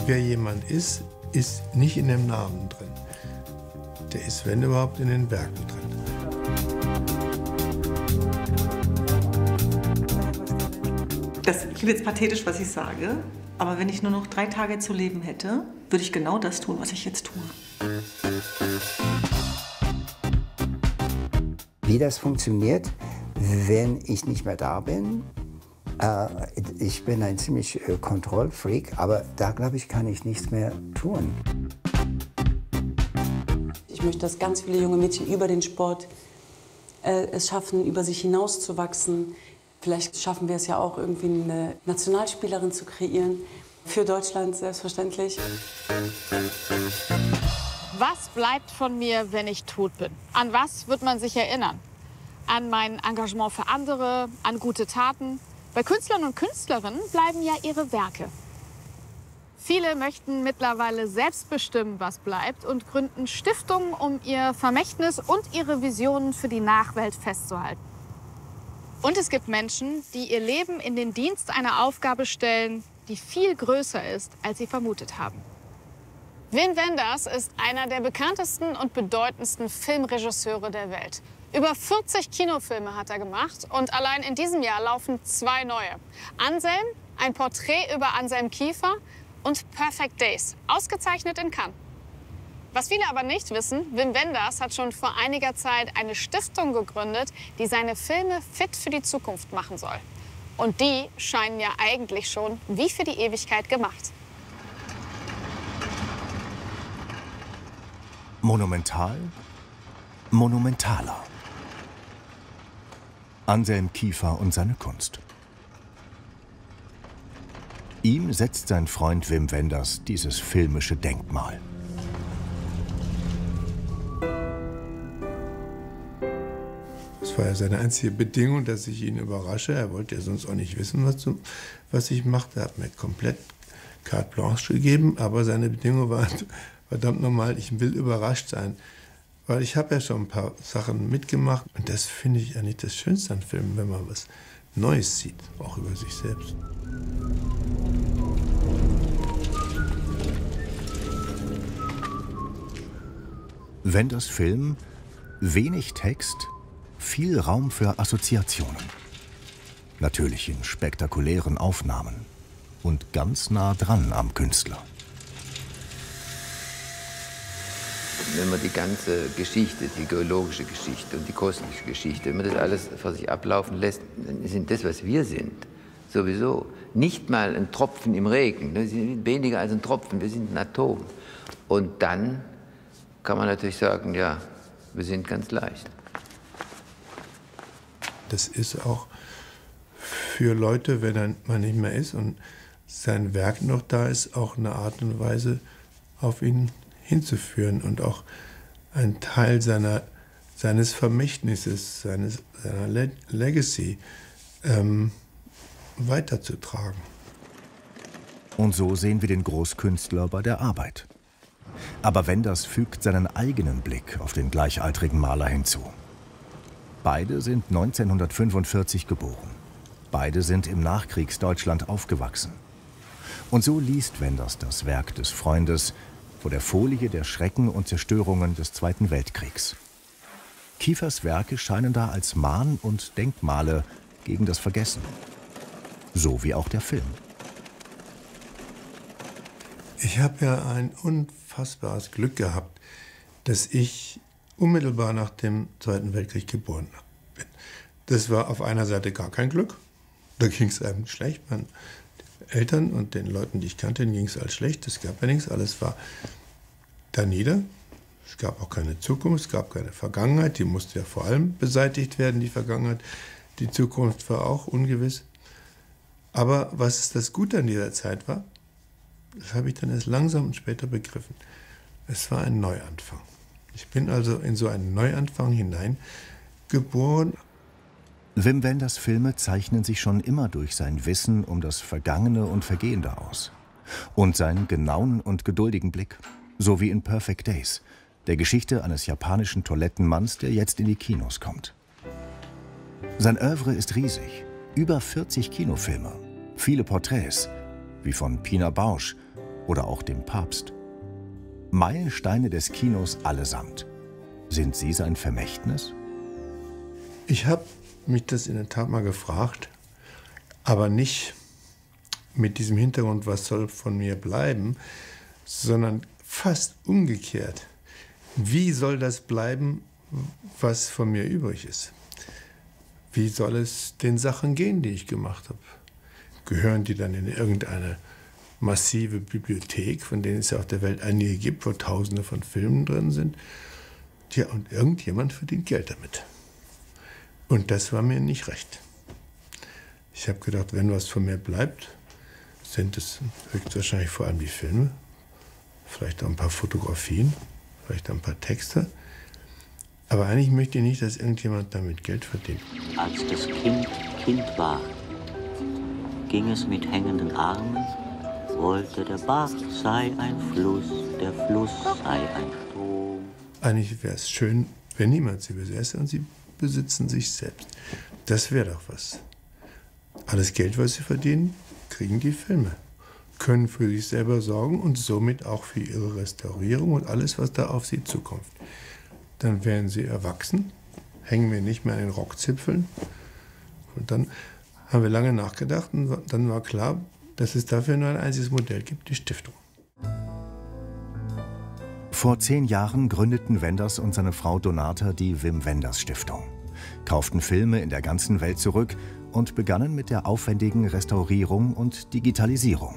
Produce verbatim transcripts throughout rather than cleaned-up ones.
Wer jemand ist, ist nicht in dem Namen drin. Der ist, wenn überhaupt, in den Werken drin. Das klingt jetzt pathetisch, was ich sage, aber wenn ich nur noch drei Tage zu leben hätte, würde ich genau das tun, was ich jetzt tue. Wie das funktioniert, wenn ich nicht mehr da bin, äh, ich bin ein ziemlich äh, Kontrollfreak, aber da, glaube ich, kann ich nichts mehr tun. Ich möchte, dass ganz viele junge Mädchen über den Sport äh, es schaffen, über sich hinauszuwachsen. Vielleicht schaffen wir es ja auch, irgendwie eine Nationalspielerin zu kreieren. Für Deutschland selbstverständlich. Was bleibt von mir, wenn ich tot bin? An was wird man sich erinnern? An mein Engagement für andere, an gute Taten? Bei Künstlern und Künstlerinnen bleiben ja ihre Werke. Viele möchten mittlerweile selbst bestimmen, was bleibt, und gründen Stiftungen, um ihr Vermächtnis und ihre Visionen für die Nachwelt festzuhalten. Und es gibt Menschen, die ihr Leben in den Dienst einer Aufgabe stellen, die viel größer ist, als sie vermutet haben. Wim Wenders ist einer der bekanntesten und bedeutendsten Filmregisseure der Welt. Über vierzig Kinofilme hat er gemacht und allein in diesem Jahr laufen zwei neue. Anselm, ein Porträt über Anselm Kiefer, und Perfect Days, ausgezeichnet in Cannes. Was viele aber nicht wissen, Wim Wenders hat schon vor einiger Zeit eine Stiftung gegründet, die seine Filme fit für die Zukunft machen soll. Und die scheinen ja eigentlich schon wie für die Ewigkeit gemacht. Monumental, monumentaler. Anselm Kiefer und seine Kunst. Ihm setzt sein Freund Wim Wenders dieses filmische Denkmal. Das war ja seine einzige Bedingung, dass ich ihn überrasche. Er wollte ja sonst auch nicht wissen, was, du, was ich machte. Er hat mir komplett carte blanche gegeben, aber seine Bedingung war, verdammt nochmal, ich will überrascht sein. Weil ich habe ja schon ein paar Sachen mitgemacht. Und das finde ich eigentlich das Schönste an Filmen, wenn man was Neues sieht, auch über sich selbst. Wenders Film, wenig Text, viel Raum für Assoziationen. Natürlich in spektakulären Aufnahmen und ganz nah dran am Künstler. Wenn man die ganze Geschichte, die geologische Geschichte und die kosmische Geschichte, wenn man das alles vor sich ablaufen lässt, dann sind das, was wir sind, sowieso nicht mal ein Tropfen im Regen. Wir sind weniger als ein Tropfen, wir sind ein Atom. Und dann kann man natürlich sagen, ja, wir sind ganz leicht. Das ist auch für Leute, wenn man nicht mehr ist und sein Werk noch da ist, auch eine Art und Weise, auf ihn hinzuführen und auch ein Teil seiner, seines Vermächtnisses, seines, seiner Le Legacy ähm, weiterzutragen. Und so sehen wir den Großkünstler bei der Arbeit. Aber Wenders fügt seinen eigenen Blick auf den gleichaltrigen Maler hinzu. Beide sind neunzehnhundertfünfundvierzig geboren. Beide sind im Nachkriegsdeutschland aufgewachsen. Und so liest Wenders das Werk des Freundes vor der Folie der Schrecken und Zerstörungen des Zweiten Weltkriegs. Kiefers Werke scheinen da als Mahn- und Denkmale gegen das Vergessen. So wie auch der Film. Ich habe ja ein unfassbares Glück gehabt, dass ich unmittelbar nach dem Zweiten Weltkrieg geboren bin. Das war auf einer Seite gar kein Glück. Da ging es einem schlecht. Meinen Eltern und den Leuten, die ich kannte, ging es alles schlecht. Es gab ja nichts. Alles war da nieder. Es gab auch keine Zukunft, es gab keine Vergangenheit. Die musste ja vor allem beseitigt werden, die Vergangenheit. Die Zukunft war auch ungewiss. Aber was das Gute an dieser Zeit war, das habe ich dann erst langsam und später begriffen. Es war ein Neuanfang. Ich bin also in so einen Neuanfang hineingeboren. Wim Wenders Filme zeichnen sich schon immer durch sein Wissen um das Vergangene und Vergehende aus. Und seinen genauen und geduldigen Blick. So wie in Perfect Days, der Geschichte eines japanischen Toilettenmanns, der jetzt in die Kinos kommt. Sein Œuvre ist riesig. Über vierzig Kinofilme, viele Porträts, wie von Pina Bausch oder auch dem Papst. Meilensteine des Kinos allesamt. Sind sie sein Vermächtnis? Ich habe mich das in der Tat mal gefragt, aber nicht mit diesem Hintergrund, was soll von mir bleiben, sondern fast umgekehrt. Wie soll das bleiben, was von mir übrig ist? Wie soll es den Sachen gehen, die ich gemacht habe? Gehören die dann in irgendeine massive Bibliothek, von denen es ja auf der Welt einige gibt, wo Tausende von Filmen drin sind? Tja, und irgendjemand verdient Geld damit. Und das war mir nicht recht. Ich habe gedacht, wenn was von mir bleibt, sind es höchstwahrscheinlich vor allem die Filme, vielleicht auch ein paar Fotografien, vielleicht auch ein paar Texte. Aber eigentlich möchte ich nicht, dass irgendjemand damit Geld verdient. Als das Kind Kind war, ging es mit hängenden Armen, wollte der Bach sei ein Fluss, der Fluss sei ein Strom. Eigentlich wäre es schön, wenn niemand sie besäße und sie besitzen sich selbst. Das wäre doch was. Alles Geld, was sie verdienen, kriegen die Filme, können für sich selber sorgen und somit auch für ihre Restaurierung und alles, was da auf sie zukommt. Dann werden sie erwachsen, hängen wir nicht mehr an den Rockzipfeln. Und dann haben wir lange nachgedacht und dann war klar, dass es dafür nur ein einziges Modell gibt, die Stiftung. Vor zehn Jahren gründeten Wenders und seine Frau Donata die Wim Wenders Stiftung, kauften Filme in der ganzen Welt zurück und begannen mit der aufwendigen Restaurierung und Digitalisierung.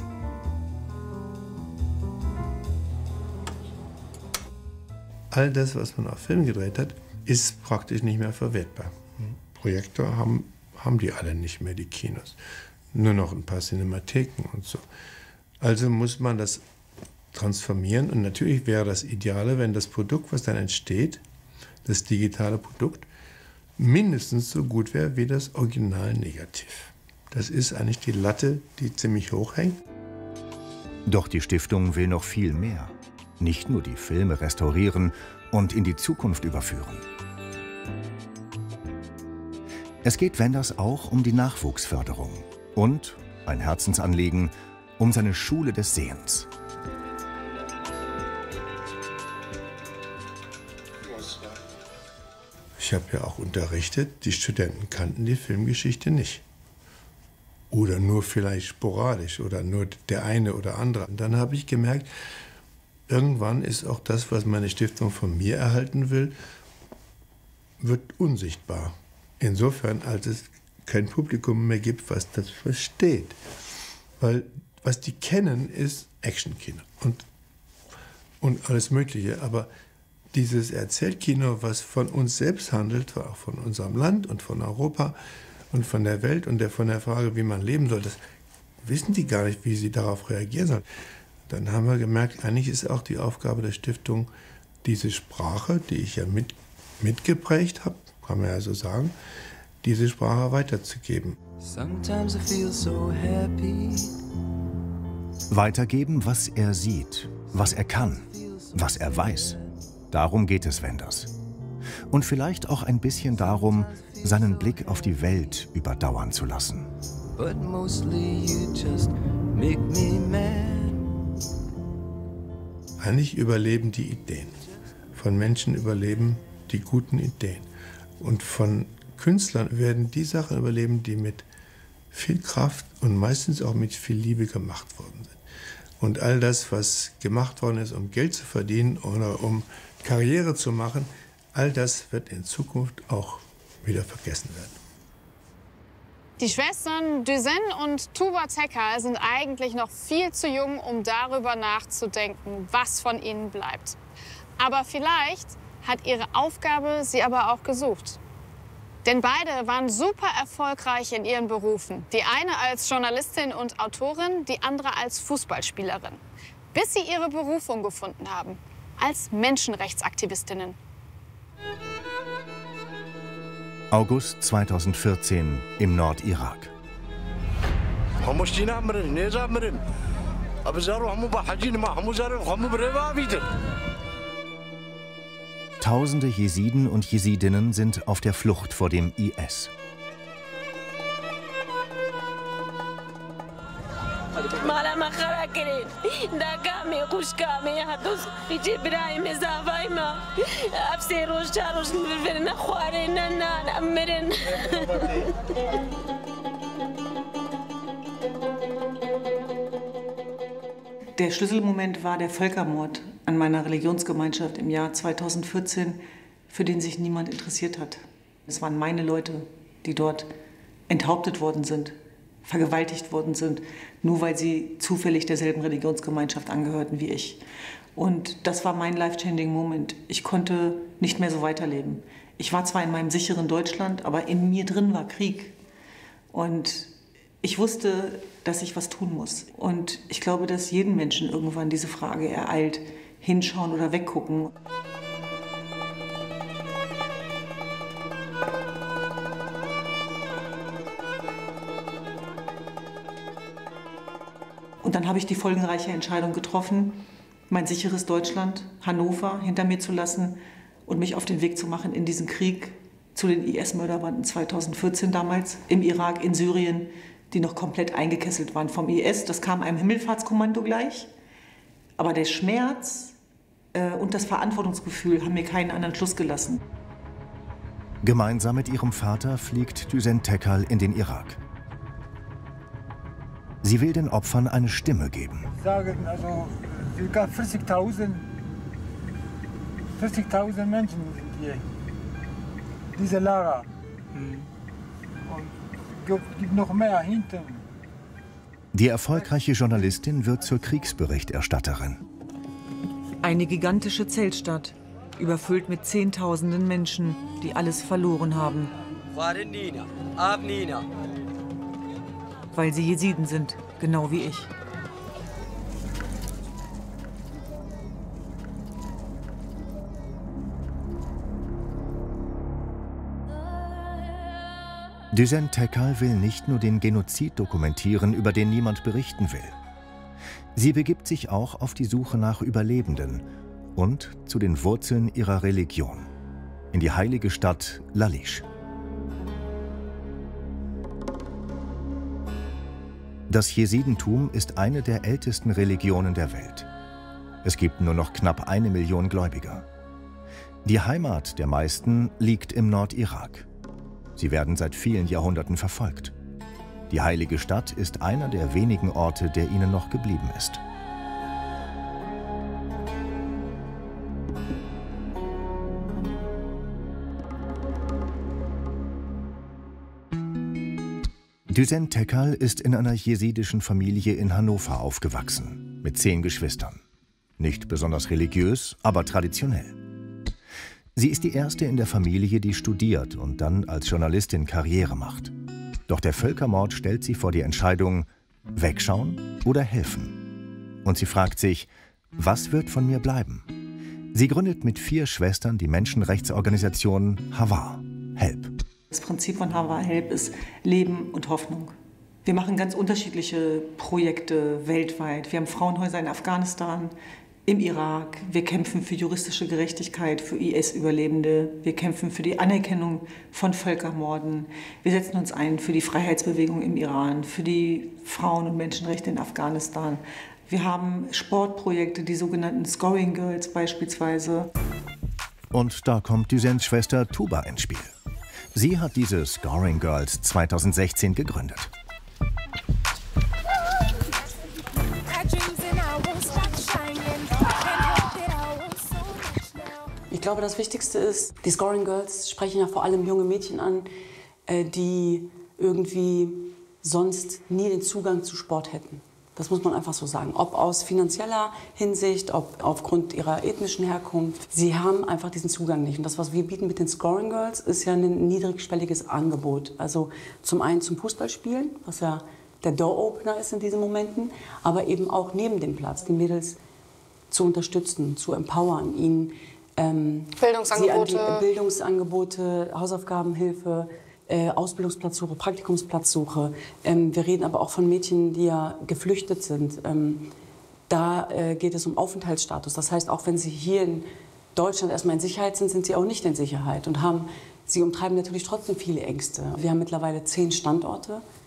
All das, was man auf Film gedreht hat, ist praktisch nicht mehr verwertbar. Projektor haben, haben die alle nicht mehr, die Kinos. Nur noch ein paar Cinematheken und so. Also muss man das transformieren. Und natürlich wäre das Ideale, wenn das Produkt, was dann entsteht, das digitale Produkt, mindestens so gut wäre wie das Original Negativ. Das ist eigentlich die Latte, die ziemlich hoch hängt. Doch die Stiftung will noch viel mehr. Nicht nur die Filme restaurieren und in die Zukunft überführen. Es geht Wenders auch um die Nachwuchsförderung und, ein Herzensanliegen, um seine Schule des Sehens. Ich habe ja auch unterrichtet, die Studenten kannten die Filmgeschichte nicht. Oder nur vielleicht sporadisch oder nur der eine oder andere. Und dann habe ich gemerkt, irgendwann ist auch das, was meine Stiftung von mir erhalten will, wird unsichtbar. Insofern, als es kein Publikum mehr gibt, was das versteht. Weil was die kennen, ist Actionkino und, und alles Mögliche. Aber dieses Erzählkino, was von uns selbst handelt, auch von unserem Land und von Europa und von der Welt und der, von der Frage, wie man leben soll, das wissen die gar nicht, wie sie darauf reagieren sollen. Dann haben wir gemerkt, eigentlich ist auch die Aufgabe der Stiftung, diese Sprache, die ich ja mit, mitgeprägt habe, kann man ja so sagen, diese Sprache weiterzugeben. Sometimes I feel so happy. Weitergeben, was er sieht, was er kann, was er weiß. Darum geht es Wenders. Und vielleicht auch ein bisschen darum, seinen Blick auf die Welt überdauern zu lassen. But mostly you just make me mad. Eigentlich überleben die Ideen. Von Menschen überleben die guten Ideen. Und von Künstlern werden die Sachen überleben, die mit viel Kraft und meistens auch mit viel Liebe gemacht worden sind. Und all das, was gemacht worden ist, um Geld zu verdienen oder um Karriere zu machen, all das wird in Zukunft auch wieder vergessen werden. Die Schwestern Dusen und Tuba Tekka sind eigentlich noch viel zu jung, um darüber nachzudenken, was von ihnen bleibt. Aber vielleicht hat ihre Aufgabe sie aber auch gesucht. Denn beide waren super erfolgreich in ihren Berufen. Die eine als Journalistin und Autorin, die andere als Fußballspielerin. Bis sie ihre Berufung gefunden haben, als Menschenrechtsaktivistinnen. August zweitausendvierzehn im Nordirak. Tausende Jesiden und Jesidinnen sind auf der Flucht vor dem I S. نکرد داگامی خوشگامی هاتوس ایچی برای مزاوایما افسر روز چاروز می‌برن خوارن نان امرن. Der Schlüsselmoment war der Völkermord an meiner Religionsgemeinschaft im Jahr zweitausendvierzehn, für den sich niemand interessiert hat. Es waren meine Leute, die dort enthauptet worden sind, vergewaltigt worden sind, nur weil sie zufällig derselben Religionsgemeinschaft angehörten wie ich. Und das war mein life-changing Moment. Ich konnte nicht mehr so weiterleben. Ich war zwar in meinem sicheren Deutschland, aber in mir drin war Krieg. Und ich wusste, dass ich was tun muss. Und ich glaube, dass jeden Menschen irgendwann diese Frage ereilt, hinschauen oder weggucken. Und dann habe ich die folgenreiche Entscheidung getroffen, mein sicheres Deutschland, Hannover, hinter mir zu lassen und mich auf den Weg zu machen in diesen Krieg zu den I S-Mörderbanden zweitausendvierzehn damals, im Irak, in Syrien, die noch komplett eingekesselt waren vom I S. Das kam einem Himmelfahrtskommando gleich. Aber der Schmerz äh, und das Verantwortungsgefühl haben mir keinen anderen Schluss gelassen. Gemeinsam mit ihrem Vater fliegt Düsen Tekal in den Irak. Sie will den Opfern eine Stimme geben. Sagen also ca. vierzigtausend vierzigtausend Menschen sind hier. Diese Lager. Und es gibt noch mehr hinten. Die erfolgreiche Journalistin wird zur Kriegsberichterstatterin. Eine gigantische Zeltstadt, überfüllt mit Zehntausenden Menschen, die alles verloren haben. Weil sie Jesiden sind, genau wie ich. Düsen Tekal will nicht nur den Genozid dokumentieren, über den niemand berichten will. Sie begibt sich auch auf die Suche nach Überlebenden und zu den Wurzeln ihrer Religion, in die heilige Stadt Lalish. Das Jesidentum ist eine der ältesten Religionen der Welt. Es gibt nur noch knapp eine Million Gläubiger. Die Heimat der meisten liegt im Nordirak. Sie werden seit vielen Jahrhunderten verfolgt. Die heilige Stadt ist einer der wenigen Orte, der ihnen noch geblieben ist. Düsen Tekal ist in einer jesidischen Familie in Hannover aufgewachsen, mit zehn Geschwistern. Nicht besonders religiös, aber traditionell. Sie ist die erste in der Familie, die studiert und dann als Journalistin Karriere macht. Doch der Völkermord stellt sie vor die Entscheidung, wegschauen oder helfen. Und sie fragt sich, was wird von mir bleiben? Sie gründet mit vier Schwestern die Menschenrechtsorganisation Havar, Help. Das Prinzip von Havar Help ist Leben und Hoffnung. Wir machen ganz unterschiedliche Projekte weltweit. Wir haben Frauenhäuser in Afghanistan, im Irak. Wir kämpfen für juristische Gerechtigkeit für I S-Überlebende. Wir kämpfen für die Anerkennung von Völkermorden. Wir setzen uns ein für die Freiheitsbewegung im Iran, für die Frauen- und Menschenrechte in Afghanistan. Wir haben Sportprojekte, die sogenannten Scoring Girls beispielsweise. Und da kommt Düsens Schwester Tuba ins Spiel. Sie hat diese Scoring Girls zweitausendsechzehn gegründet. Ich glaube, das Wichtigste ist, die Scoring Girls sprechen ja vor allem junge Mädchen an, die irgendwie sonst nie den Zugang zu Sport hätten. Das muss man einfach so sagen. Ob aus finanzieller Hinsicht, ob aufgrund ihrer ethnischen Herkunft. Sie haben einfach diesen Zugang nicht. Und das, was wir bieten mit den Scoring Girls, ist ja ein niedrigschwelliges Angebot. Also zum einen zum Fußballspielen, was ja der Door-Opener ist in diesen Momenten, aber eben auch neben dem Platz, die Mädels zu unterstützen, zu empowern, ihnen ähm, Bildungsangebote. Sie an die Bildungsangebote, Hausaufgabenhilfe, Äh, Ausbildungsplatzsuche, Praktikumsplatzsuche. Ähm, wir reden aber auch von Mädchen, die ja geflüchtet sind. Ähm, da äh, geht es um Aufenthaltsstatus. Das heißt, auch wenn sie hier in Deutschland erstmal in Sicherheit sind, sind sie auch nicht in Sicherheit und haben, sie umtreiben natürlich trotzdem viele Ängste. Wir haben mittlerweile zehn Standorte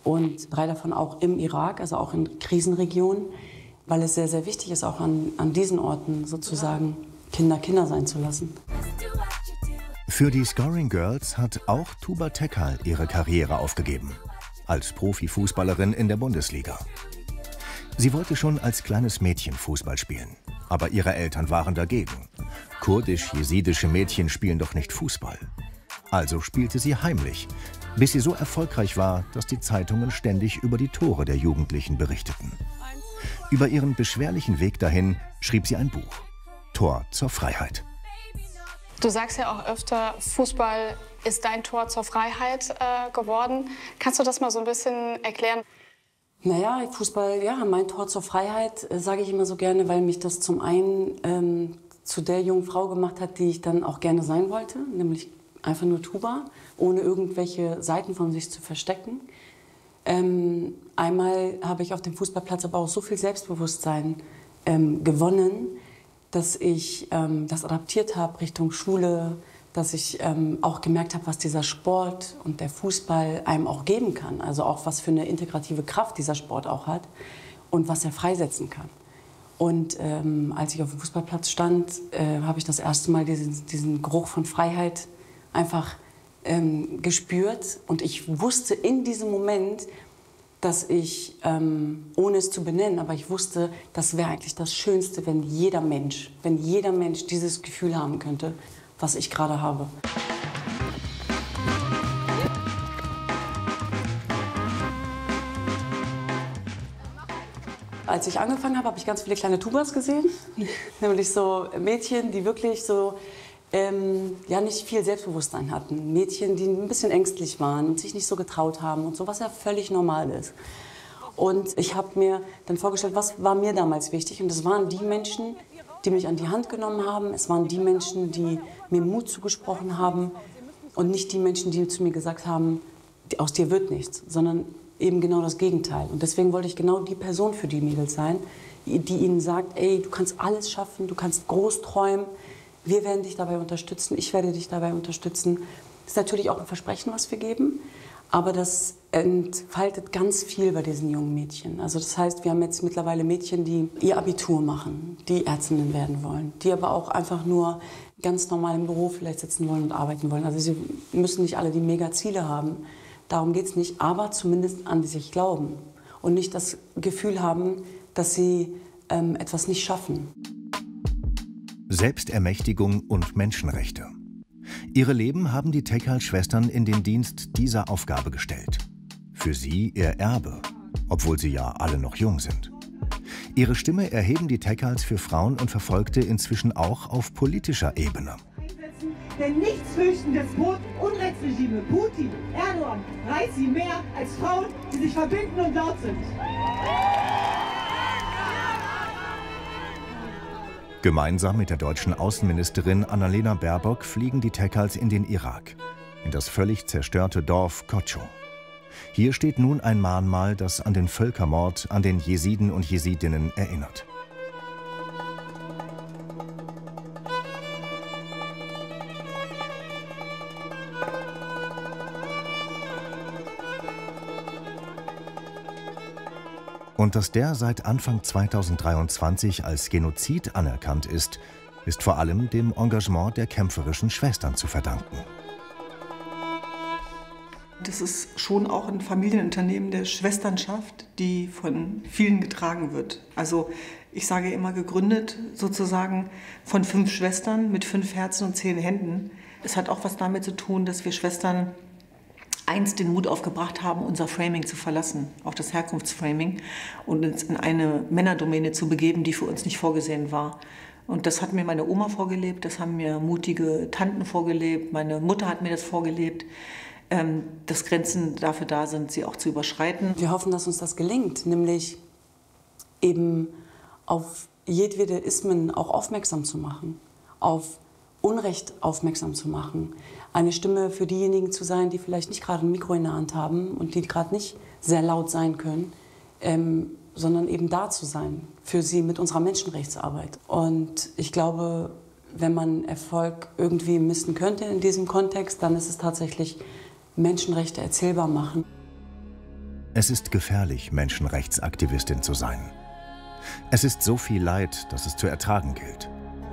und drei davon auch im Irak, also auch in Krisenregionen, weil es sehr, sehr wichtig ist, auch an, an diesen Orten sozusagen Kinder Kinder sein zu lassen. Für die Scoring Girls hat auch Tuba Tekal ihre Karriere aufgegeben, als Profifußballerin in der Bundesliga. Sie wollte schon als kleines Mädchen Fußball spielen, aber ihre Eltern waren dagegen. Kurdisch-jesidische Mädchen spielen doch nicht Fußball. Also spielte sie heimlich, bis sie so erfolgreich war, dass die Zeitungen ständig über die Tore der Jugendlichen berichteten. Über ihren beschwerlichen Weg dahin schrieb sie ein Buch, Tor zur Freiheit. Du sagst ja auch öfter, Fußball ist dein Tor zur Freiheit äh, geworden. Kannst du das mal so ein bisschen erklären? Naja, Fußball, ja, mein Tor zur Freiheit, äh, sage ich immer so gerne, weil mich das zum einen ähm, zu der jungen Frau gemacht hat, die ich dann auch gerne sein wollte, nämlich einfach nur Tuba, ohne irgendwelche Seiten von sich zu verstecken. Ähm, einmal habe ich auf dem Fußballplatz aber auch so viel Selbstbewusstsein ähm, gewonnen, dass ich ähm, das adaptiert habe Richtung Schule, dass ich ähm, auch gemerkt habe, was dieser Sport und der Fußball einem auch geben kann. Also auch, was für eine integrative Kraft dieser Sport auch hat und was er freisetzen kann. Und ähm, als ich auf dem Fußballplatz stand, äh, habe ich das erste Mal diesen, diesen Geruch von Freiheit einfach ähm, gespürt. Und ich wusste in diesem Moment, dass ich, ähm, ohne es zu benennen, aber ich wusste, das wäre eigentlich das Schönste, wenn jeder Mensch, wenn jeder Mensch dieses Gefühl haben könnte, was ich gerade habe. Als ich angefangen habe, habe ich ganz viele kleine Tubas gesehen, nämlich so Mädchen, die wirklich so ähm, ja, nicht viel Selbstbewusstsein hatten. Mädchen, die ein bisschen ängstlich waren und sich nicht so getraut haben und so, was ja völlig normal ist. Und ich habe mir dann vorgestellt, was war mir damals wichtig? Und das waren die Menschen, die mich an die Hand genommen haben. Es waren die Menschen, die mir Mut zugesprochen haben und nicht die Menschen, die zu mir gesagt haben, aus dir wird nichts, sondern eben genau das Gegenteil. Und deswegen wollte ich genau die Person für die Mädels sein, die ihnen sagt, ey, du kannst alles schaffen, du kannst groß träumen, wir werden dich dabei unterstützen, ich werde dich dabei unterstützen. Das ist natürlich auch ein Versprechen, was wir geben, aber das entfaltet ganz viel bei diesen jungen Mädchen. Also das heißt, wir haben jetzt mittlerweile Mädchen, die ihr Abitur machen, die Ärztinnen werden wollen, die aber auch einfach nur ganz normal im Büro vielleicht sitzen wollen und arbeiten wollen. Also sie müssen nicht alle die Mega-Ziele haben, darum geht es nicht, aber zumindest an sich glauben und nicht das Gefühl haben, dass sie ähm, etwas nicht schaffen. Selbstermächtigung und Menschenrechte. Ihre Leben haben die Tekal-Schwestern in den Dienst dieser Aufgabe gestellt. Für sie ihr Erbe, obwohl sie ja alle noch jung sind. Ihre Stimme erheben die Tekals für Frauen und Verfolgte inzwischen auch auf politischer Ebene. Denn nichts fürchten Despot, Unrechtsregime, Putin, Erdogan reißt sie mehr als Frauen, die sich verbinden und laut sind. Gemeinsam mit der deutschen Außenministerin Annalena Baerbock fliegen die Tekals in den Irak, in das völlig zerstörte Dorf Kocho. Hier steht nun ein Mahnmal, das an den Völkermord an den Jesiden und Jesidinnen erinnert. Und dass der seit Anfang zweitausenddreiundzwanzig als Genozid anerkannt ist, ist vor allem dem Engagement der kämpferischen Schwestern zu verdanken. Das ist schon auch ein Familienunternehmen der Schwesternschaft, die von vielen getragen wird. Also ich sage immer gegründet sozusagen von fünf Schwestern mit fünf Herzen und zehn Händen. Es hat auch was damit zu tun, dass wir Schwestern einst den Mut aufgebracht haben, unser Framing zu verlassen, auch das Herkunftsframing, und uns in eine Männerdomäne zu begeben, die für uns nicht vorgesehen war. Und das hat mir meine Oma vorgelebt, das haben mir mutige Tanten vorgelebt, meine Mutter hat mir das vorgelebt, ähm, dass Grenzen dafür da sind, sie auch zu überschreiten. Wir hoffen, dass uns das gelingt, nämlich eben auf jedwede Ismen auch aufmerksam zu machen, auf Unrecht aufmerksam zu machen, eine Stimme für diejenigen zu sein, die vielleicht nicht gerade ein Mikro in der Hand haben und die gerade nicht sehr laut sein können, ähm, sondern eben da zu sein für sie mit unserer Menschenrechtsarbeit. Und ich glaube, wenn man Erfolg irgendwie missen könnte in diesem Kontext, dann ist es tatsächlich Menschenrechte erzählbar machen. Es ist gefährlich, Menschenrechtsaktivistin zu sein. Es ist so viel Leid, dass es zu ertragen gilt.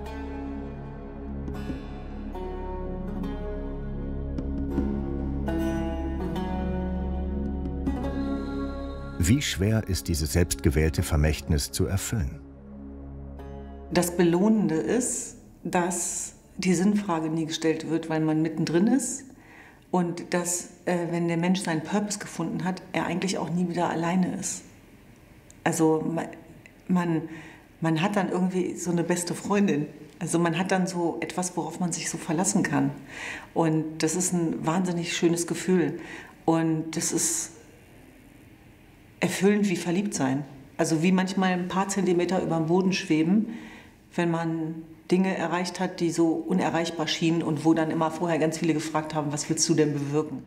Wie schwer ist dieses selbstgewählte Vermächtnis zu erfüllen? Das Belohnende ist, dass die Sinnfrage nie gestellt wird, weil man mittendrin ist. Und dass, äh, wenn der Mensch seinen Purpose gefunden hat, er eigentlich auch nie wieder alleine ist. Also man, man, man hat dann irgendwie so eine beste Freundin. Also man hat dann so etwas, worauf man sich so verlassen kann. Und das ist ein wahnsinnig schönes Gefühl. Und das ist erfüllend wie verliebt sein. Also wie manchmal ein paar Zentimeter über dem Boden schweben, wenn man Dinge erreicht hat, die so unerreichbar schienen und wo dann immer vorher ganz viele gefragt haben, was willst du denn bewirken?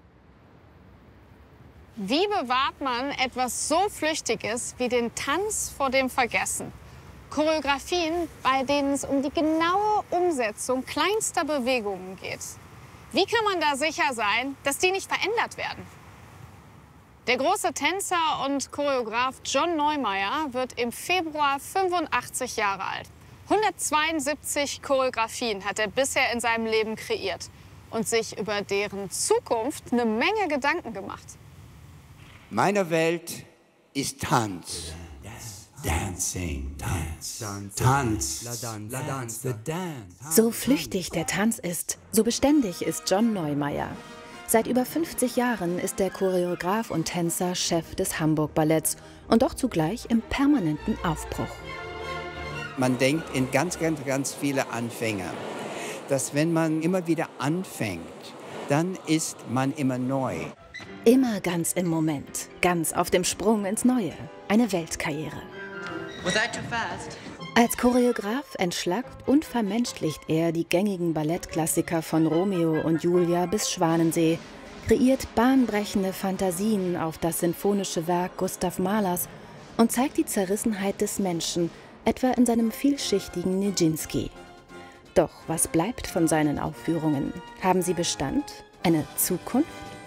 Wie bewahrt man etwas so Flüchtiges wie den Tanz vor dem Vergessen? Choreografien, bei denen es um die genaue Umsetzung kleinster Bewegungen geht. Wie kann man da sicher sein, dass die nicht verändert werden? Der große Tänzer und Choreograf John Neumeier wird im Februar fünfundachtzig Jahre alt. hundertzweiundsiebzig Choreografien hat er bisher in seinem Leben kreiert und sich über deren Zukunft eine Menge Gedanken gemacht. Meine Welt ist Tanz. Dancing, Tanz, Tanz, Tanz, So flüchtig der Tanz ist, so beständig ist John Neumeier. Seit über fünfzig Jahren ist der Choreograf und Tänzer Chef des Hamburg Balletts und doch zugleich im permanenten Aufbruch. Man denkt in ganz, ganz, ganz viele Anfänger, dass wenn man immer wieder anfängt, dann ist man immer neu. Immer ganz im Moment, ganz auf dem Sprung ins Neue. Eine Weltkarriere. Was that too fast? Als Choreograf entschlackt und vermenschlicht er die gängigen Ballettklassiker von Romeo und Julia bis Schwanensee, kreiert bahnbrechende Fantasien auf das sinfonische Werk Gustav Mahlers und zeigt die Zerrissenheit des Menschen, etwa in seinem vielschichtigen Nijinsky. Doch was bleibt von seinen Aufführungen? Haben sie Bestand? Eine Zukunft?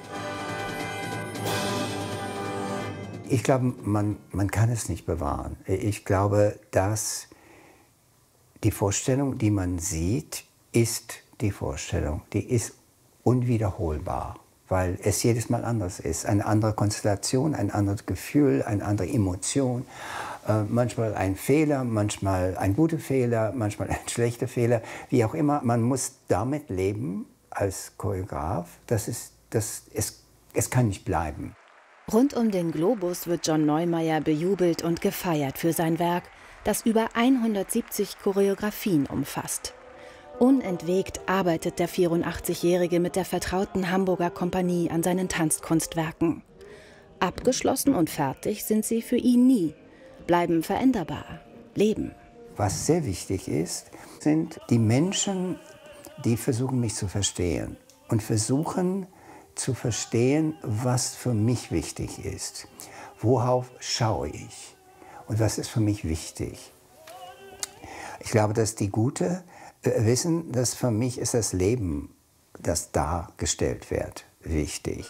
Ich glaube, man, man kann es nicht bewahren. Ich glaube, dass die Vorstellung, die man sieht, ist die Vorstellung. Die ist unwiederholbar, weil es jedes Mal anders ist. Eine andere Konstellation, ein anderes Gefühl, eine andere Emotion. Äh, manchmal ein Fehler, manchmal ein guter Fehler, manchmal ein schlechter Fehler. Wie auch immer, man muss damit leben als Choreograf. Das ist, das, es, es kann nicht bleiben. Rund um den Globus wird John Neumeier bejubelt und gefeiert für sein Werk, das über hundertsiebzig Choreografien umfasst. Unentwegt arbeitet der vierundachtzigjährige mit der vertrauten Hamburger Kompanie an seinen Tanzkunstwerken. Abgeschlossen und fertig sind sie für ihn nie, bleiben veränderbar, leben. Was sehr wichtig ist, sind die Menschen, die versuchen, mich zu verstehen und versuchen, zu verstehen, was für mich wichtig ist. Worauf schaue ich und was ist für mich wichtig? Ich glaube, dass die Guten äh, wissen, dass für mich ist das Leben, das dargestellt wird, wichtig.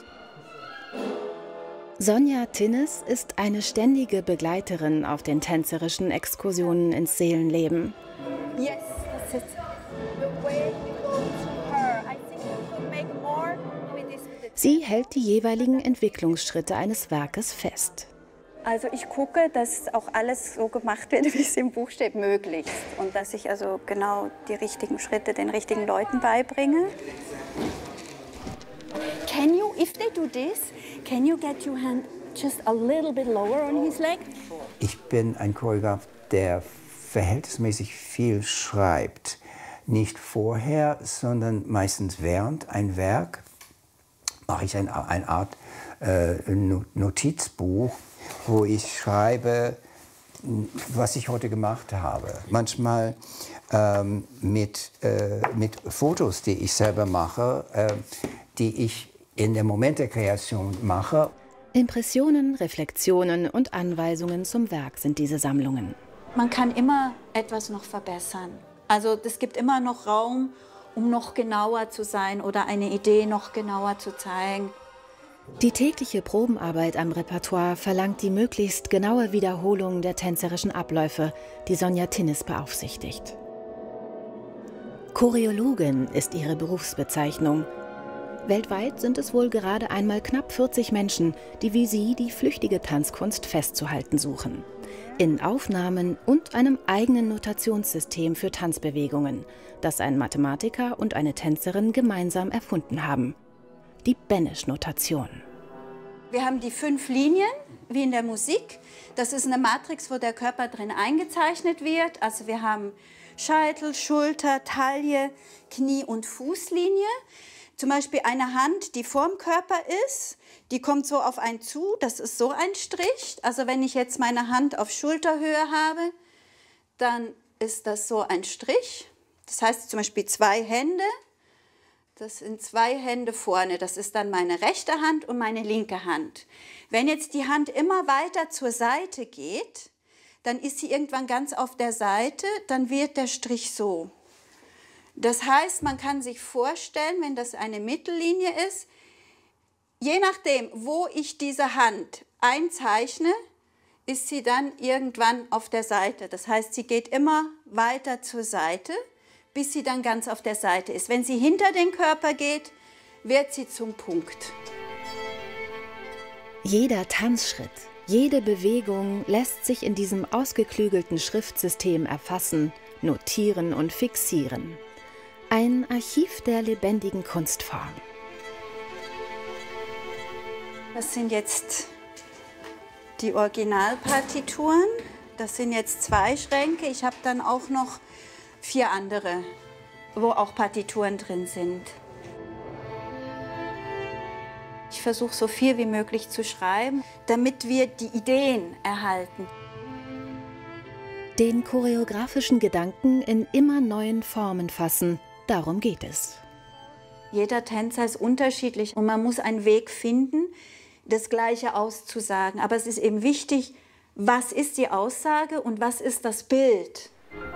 Sonja Tinnes ist eine ständige Begleiterin auf den tänzerischen Exkursionen ins Seelenleben. Yes, that's it. The way you go to her. I think you could make more with this. Sie hält die jeweiligen Entwicklungsschritte eines Werkes fest. Also ich gucke, dass auch alles so gemacht wird, wie es im Buch steht, möglichst. Und dass ich also genau die richtigen Schritte den richtigen Leuten beibringe. Can you, if they do this, can you get your hand just a little bit lower on his leg? Ich bin ein Choreograf, der verhältnismäßig viel schreibt. Nicht vorher, sondern meistens während ein Werk mache ich ein, eine Art äh, Notizbuch, wo ich schreibe, was ich heute gemacht habe. Manchmal ähm, mit, äh, mit Fotos, die ich selber mache, äh, die ich in dem Moment der Kreation mache. Impressionen, Reflexionen und Anweisungen zum Werk sind diese Sammlungen. Man kann immer etwas noch verbessern. Also es gibt immer noch Raum, um noch genauer zu sein oder eine Idee noch genauer zu zeigen. Die tägliche Probenarbeit am Repertoire verlangt die möglichst genaue Wiederholung der tänzerischen Abläufe, die Sonja Tinnes beaufsichtigt. Choreologin ist ihre Berufsbezeichnung. Weltweit sind es wohl gerade einmal knapp vierzig Menschen, die wie sie die flüchtige Tanzkunst festzuhalten suchen. In Aufnahmen und einem eigenen Notationssystem für Tanzbewegungen, das ein Mathematiker und eine Tänzerin gemeinsam erfunden haben. Die Benesch-Notation. Wir haben die fünf Linien, wie in der Musik. Das ist eine Matrix, wo der Körper drin eingezeichnet wird. Also wir haben Scheitel, Schulter, Taille, Knie- und Fußlinie. Zum Beispiel eine Hand, die vorm Körper ist, die kommt so auf einen zu, das ist so ein Strich. Also wenn ich jetzt meine Hand auf Schulterhöhe habe, dann ist das so ein Strich. Das heißt zum Beispiel zwei Hände, das sind zwei Hände vorne, das ist dann meine rechte Hand und meine linke Hand. Wenn jetzt die Hand immer weiter zur Seite geht, dann ist sie irgendwann ganz auf der Seite, dann wird der Strich so. Das heißt, man kann sich vorstellen, wenn das eine Mittellinie ist, je nachdem, wo ich diese Hand einzeichne, ist sie dann irgendwann auf der Seite. Das heißt, sie geht immer weiter zur Seite, bis sie dann ganz auf der Seite ist. Wenn sie hinter den Körper geht, wird sie zum Punkt. Jeder Tanzschritt, jede Bewegung lässt sich in diesem ausgeklügelten Schriftsystem erfassen, notieren und fixieren. Ein Archiv der lebendigen Kunstform. Das sind jetzt die Originalpartituren. Das sind jetzt zwei Schränke. Ich habe dann auch noch vier andere, wo auch Partituren drin sind. Ich versuche so viel wie möglich zu schreiben, damit wir die Ideen erhalten. Den choreografischen Gedanken in immer neuen Formen fassen, darum geht es. Jeder Tänzer ist unterschiedlich und man muss einen Weg finden, das Gleiche auszusagen. Aber es ist eben wichtig, was ist die Aussage und was ist das Bild?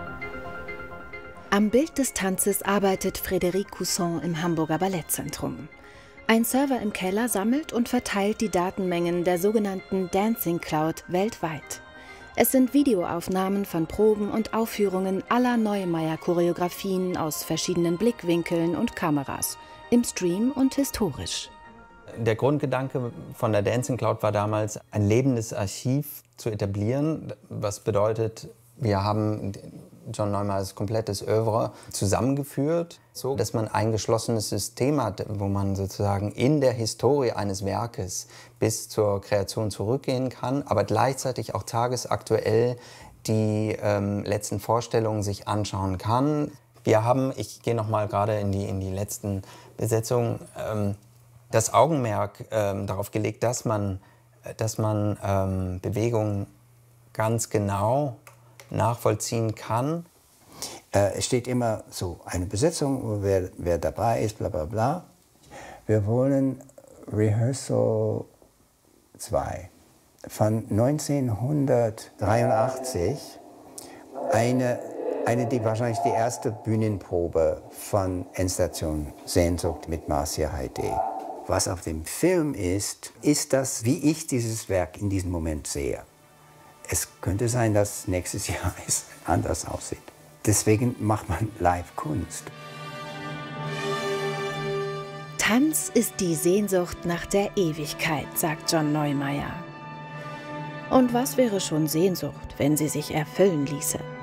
Am Bild des Tanzes arbeitet Frédéric Cousson im Hamburger Ballettzentrum. Ein Server im Keller sammelt und verteilt die Datenmengen der sogenannten Dancing Cloud weltweit. Es sind Videoaufnahmen von Proben und Aufführungen aller Neumeier-Choreografien aus verschiedenen Blickwinkeln und Kameras, im Stream und historisch. Der Grundgedanke von der Dancing Cloud war damals, ein lebendes Archiv zu etablieren, was bedeutet, wir haben John Neumeyers komplettes Œuvre zusammengeführt, so dass man ein geschlossenes System hat, wo man sozusagen in der Historie eines Werkes bis zur Kreation zurückgehen kann, aber gleichzeitig auch tagesaktuell die ähm, letzten Vorstellungen sich anschauen kann. Wir haben, ich gehe noch mal gerade in die, in die letzten Besetzungen, ähm, das Augenmerk ähm, darauf gelegt, dass man, dass man ähm, Bewegungen ganz genau nachvollziehen kann. Äh, es steht immer so, eine Besetzung, wer, wer dabei ist, bla bla bla. Wir wollen Rehearsal zwei von neunzehnhundertdreiundachtzig, eine, eine die, wahrscheinlich die erste Bühnenprobe von Endstation Sehnsucht mit Marcia Heide. Was auf dem Film ist, ist das, wie ich dieses Werk in diesem Moment sehe. Es könnte sein, dass nächstes Jahr es anders aussieht. Deswegen macht man Live-Kunst. Tanz ist die Sehnsucht nach der Ewigkeit, sagt John Neumeyer. Und was wäre schon Sehnsucht, wenn sie sich erfüllen ließe?